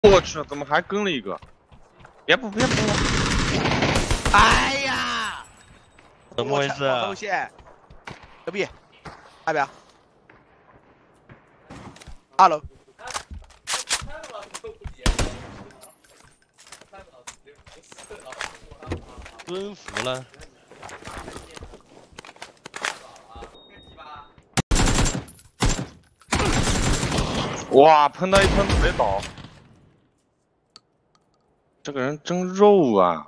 我去，怎么还跟了一个？别补！ 哎呀， 怎么回事啊？ 头线，隔壁，那边，2楼。 蹲服了。 哇，喷到一喷都没倒，这个人真肉啊！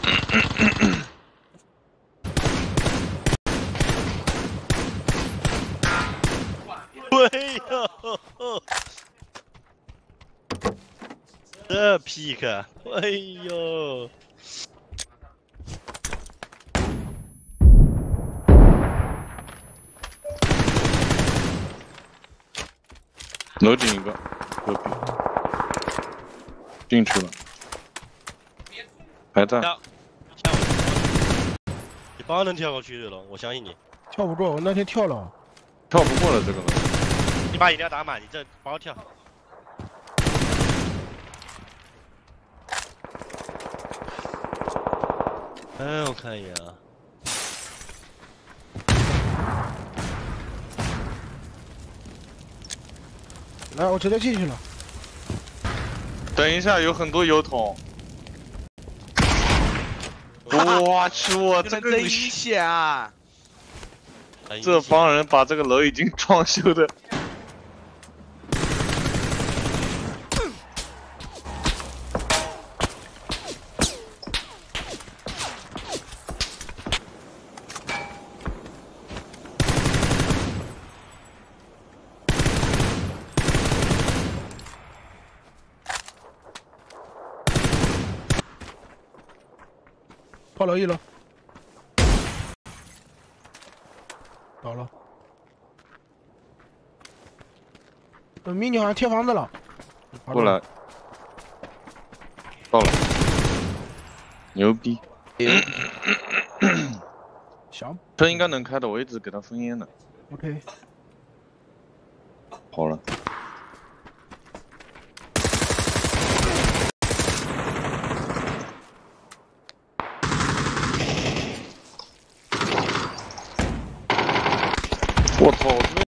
哎呦，这 pick， 哎呦！ 楼顶一个，右边进去了，还在。 你帮能跳过去的了，我相信你。 跳不过，我那天跳了。 跳不过了这个了。 你把饮料打满，你这包跳。哎，我看一眼啊。 来，我直接进去了。 等一下，有很多油桶。我去，我这个真阴险啊！ 这帮人把这个楼已经装修的。 跑楼1楼，倒了。迷你好像贴房子了， 过来，到了，牛逼！ 小， 这应该能开的，我一直给他封烟呢。 OK， 好了。 我操！我这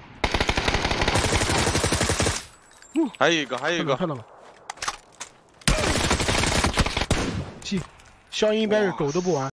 边还有一个， 看到了。消音一般是狗都不玩。